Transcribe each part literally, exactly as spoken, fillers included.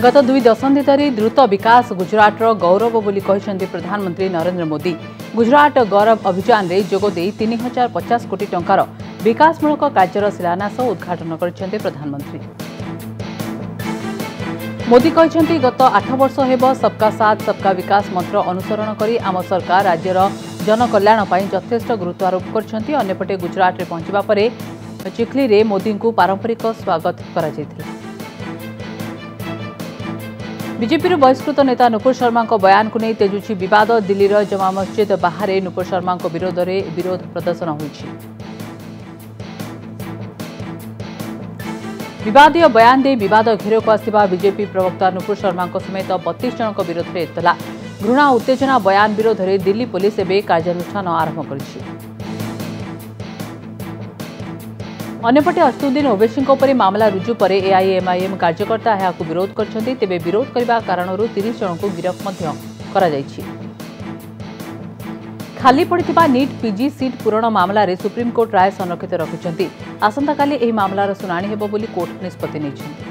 गत दुई दशंधि धरी द्रुत विकास गुजरातर गौरव बोली कहते प्रधानमंत्री नरेंद्र मोदी। गुजरात गौरव अभियान में जोगदे तीन हजार पचास कोटी टंकार विकासमूलक कार्यर शिलान्यास और उद्घाटन करते प्रधानमंत्री मोदी कहते गत आठ वर्ष हेब सबका साथ सबका विकास मंत्र अनुसरण करी आम सरकार राज्यर जनकल्याण पर यथेष्ट गुरुत्वारोप करछंती। अन्यपटे गुजरात में पहुंचवा परे चिखली रे मोदी को पारंपरिक स्वागत करा जायथिला। बीजेपी बहिष्कृत नेता नुपुर शर्मा बयान को नहीं तेजुची विवाद। दिल्ली जमा मस्जिद बाहर नुपुर शर्मा विरोध में विरोध प्रदर्शन होइछि। विवादीय बयान दे विवाद घेर को आसिबा बीजेपी प्रवक्ता नुपुर शर्मा समेत बत्तीस जन विरोध में एतला। घृणा उत्तेजना बयान विरोध में दिल्ली पुलिस एवं कार्यानुष्ठान आरंभ करिछि। अन्यपटे असदुद्दीन ओवैसी मामला रुजु पर एआईएमआईएम कार्यकर्ता यह विरोध करछंती। तेबे विरोध करने कारण तीस जन को गिरफ्त मध्य करा जायछि। खाली पड़िथिबा नीट पीजी सीट पूरण मामला रे सुप्रीम कोर्ट राय संरक्षित रखिछंती। आसंता काली एही मामलार सुनानी हेबो बोली कोर्ट निष्पत्ति नेछंती।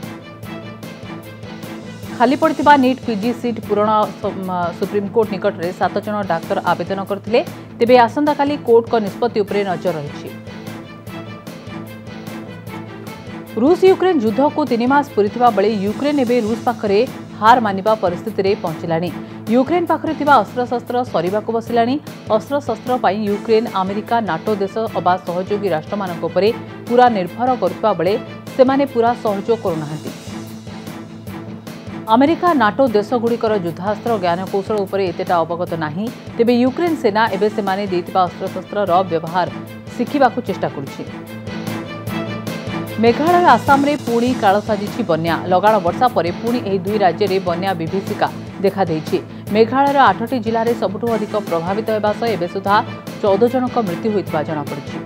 खाली पड़िथिबा नीट पीजी सीट पूरण सुप्रीम कोर्ट निकट में सात जन डाक्तर आवेदन करथिले। तेबे आसंता काली कोर्ट को निष्पत्ति उपरे नजर रहिछि। रूस यूक्रेन युद्ध को तीन मास पूरी बेले यूक्रेन एवं रूस पाखरे हार मानिबा परिस्थिति रे पहुंचलानी। यूक्रेन पाखरे थिबा अस्त्रशस्त्र सरीबा को बसिलानी। अस्त्रशस्त्र पाई यूक्रेन अमेरिका नाटो देश अबा सहयोगी राष्ट्र मानक उपरे पूरा निर्भर करथिबा बेले सेमाने पूरा सहयोग करुनाहांती। अमेरिका नाटो देशगुड़िकर युद्धास्त्र ज्ञान कौशल उपरे एतेटा अवगत नाही। तेबे यूक्रेन सेना एबे सेमाने देइतिबा अस्त्रशस्त्रर व्यवहार शिखिबाकू चेष्टा करुछि। मेघालय आसाम रे पुणी काल साजिछि बन्या। लगाण वर्षा पर पुणी एही दुई राज्य रे बन्या विभीषिका देखा देइछि। मेघालयर आठटी जिले में सबुठु अधिक प्रभावित होगा सह एबे सुधा चौदह जनक मृत्यु होइतिबा जଣା पड़िछि।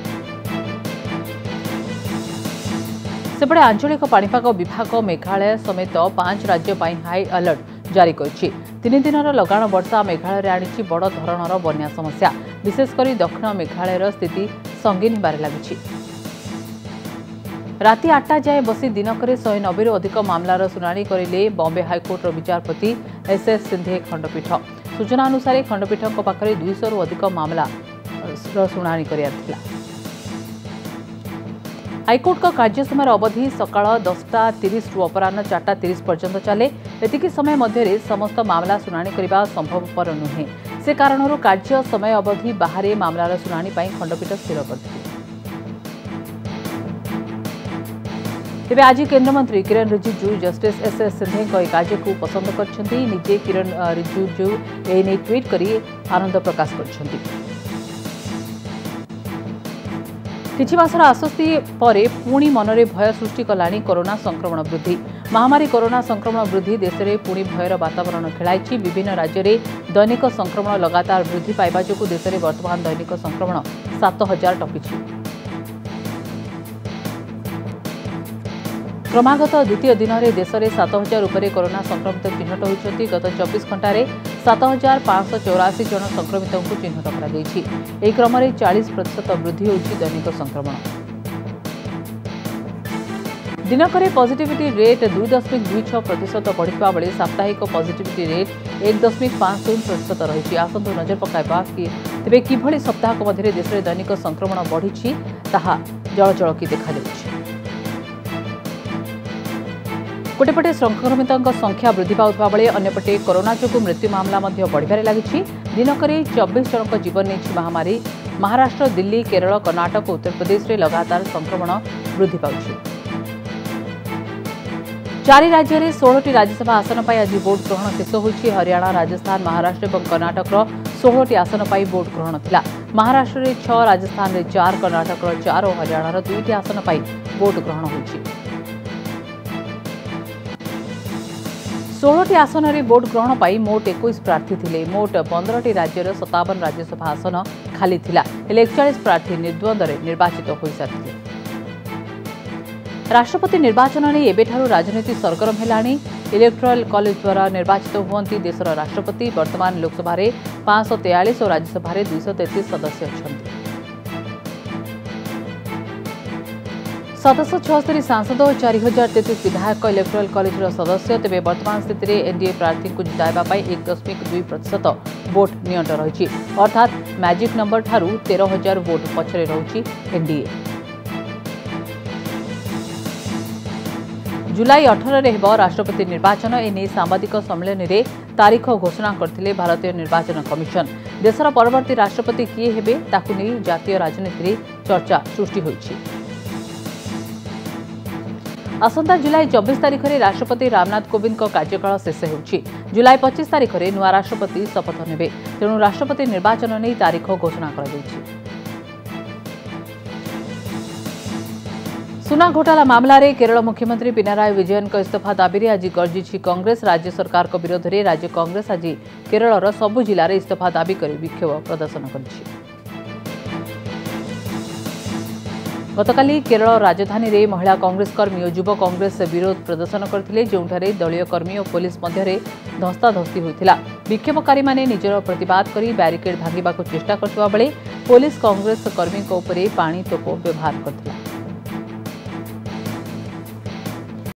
सेपटे आंचलिक पाणीपाग विभाग मेघालय समेत पांच राज्य पर हाई अलर्ट जारी करिछि। तीन दिनर लगाण वर्षा मेघालय आनिछि बड़ धरणर बन्या समस्या। विशेषकर दक्षिण मेघालयर स्थिति संगीन होबार लागिछि। राति आठटा जाए बसी दिनक शहे नबे अधिक मामलार शुणाणी करेले बॉम्बे हाईकोर्टर विचारपति एस एस सिंधे खंडपीठ। सूचना अनुसार खंडपीठ पाखे दुईश रु अधिक मामला शुणाणी करियारथिला। हाईकोर्ट का कार्य समय अवधि सकाळ दसटा तीस रु अपराह चारटा तीस पर्यंत चले। एतिकी समय मध्य समस्त मामला शुणाणी करने संभवपर नुहे। से कारणरू कार्य समय अवधि बाहर मामलार शुणाणी खंडपीठ स्थिर करथिले। तेबे आज केन्द्रमंत्री Kiran Rijiju justice S S Shinde कार्य को पसंद करछंती। निजे किरण रिजिजू एने ट्वीट करी आनंद प्रकाश करछंती। किछि मासर आश्वस्ति पर पुणी मनरे भय सृष्टि कलानी कोरोना संक्रमण वृद्धि। महामारी कोरोना संक्रमण वृद्धि देश में पुणी भयर वातावरण खेलाई। विभिन्न राज्य में दैनिक संक्रमण लगातार वृद्धि पाइबा जोगु देश में वर्तमान दैनिक संक्रमण सात हजार टपिछि। क्रमागत द्वितीय दिन में देश में सात हजार उपरे कोरोना संक्रमित चिन्हट होती। गत चौबीस घंटे सात हजार पांच सौ चौरासी जन संक्रमितों को चिन्हट कर क्रम में चालीस प्रतिशत वृद्धि होती दैनिक संक्रमण। दिनक पॉजिटिविटी रेट दुई दशमिक दुई छह प्रतिशत बढ़ा बेले साप्ताहिक पॉजिटिविटी रेट एक दशमिक पांच शून्य प्रतिशत रही। आसंतु नजर पकाइबा कि तेबे किभଳି सप्ताह मध्य देश में दैनिक संक्रमण बढ़ी ताहा जलजलकी देखा जाउछि। गोटेपटे संक्रमितों संख्या वृद्धि पाउथबा बेले अन्यपटे कोरोना जोगु मृत्यु मामला मध्य बढ़िबारे लागिछि। दिनक चौबीस जनक जीवन नेछि महामारी। महाराष्ट्र दिल्ली केरल कर्नाटक उत्तर प्रदेश में लगातार संक्रमण वृद्धि पाउछि। चारि राज्य में सोलह राज्यसभा आसन पर आज भोट ग्रहण शेष होइछि। हरियाणा राजस्थान महाराष्ट्र और कर्नाटक सोलह आसन पर भोट ग्रहण थिला। महाराष्ट्र में छह राजस्थान में चार कर्नाटक चार और हरियाणा दुईटी आसन पर भोट ग्रहण होइछि। सोलह आसन में भोट ग्रहण पर मोट इक्कीस प्रार्थी थिले। मोट पंद्रह राज्यर सत्तावन राज्यसभा आसन खाली थिला। हेले एकचालीस प्रार्थी निर्द्वंद्व निर्वाचित हो सारी। राष्ट्रपति निर्वाचन में एबेठारु राजनीति सरगरम हेलानी। इलेक्टोरल कॉलेज द्वारा निर्वाचित हुअंती देशर राष्ट्रपति। वर्तमान लोकसभा रे पांच सौ तेयालीस और राज्यसभा दुई सौ तेतीस सदस्य अच्छा। सतश छस्तरी सांसद और चार हजार तेतीस विधायक इलेक्टोराल कॉलेज सदस्य तेज वर्तमान स्थित में एनडीए प्रार्थी को जिताइवा एक दशमिक दुई प्रतिशत भोट नियंट रही अर्थात मैजिक नंबर ठारू तेरह हजार भोट पछरे रही एनडीए। जुलाई अठारह रे हेब राष्ट्रपति निर्वाचन एने सांबादिक सम्मेलन में तारीख घोषणा करथिले भारतीय निर्वाचन कमिशन। देशर परवर्ती राष्ट्रपति किए हेबे ताकु नहीं जातीय राजनीति में चर्चा सृष्टि होइछि। आसंता जुलाई चौबीस तारीख में राष्ट्रपति रामनाथ कोविंद का कार्यकाल शेष होछि। जुलाई पच्चीस तारीख में नुआ राष्ट्रपति शपथ नेबे तेणु राष्ट्रपति निर्वाचन नहीं तारीख घोषणा कर दैछि। सुना घोटाला मामला रे केरल मुख्यमंत्री पिनाराय विजयन का इस्तीफा दाबी रे आज गर्जिछि कांग्रेस। राज्य सरकार को विरोध में राज्य कांग्रेस आज केरलर सबु जिले में इस्तीफा दाबी कर विक्षोभ प्रदर्शन करिछि। गतकाली केरल राजधानी रे महिला कांग्रेस कर्मी और युव कांग्रेस विरोध प्रदर्शन करथिले जोंठारे दलीय कर्मी और पुलिस मध्य धस्ताधस्ती होइथिला। विक्षोभकारी माने निजर प्रतिवाद करी बैरिकेड भांगिबाको चेष्टा करथिबा बेले पुलिस कांग्रेस कर्मी को ऊपर पानी तोप व्यवहार करथिला।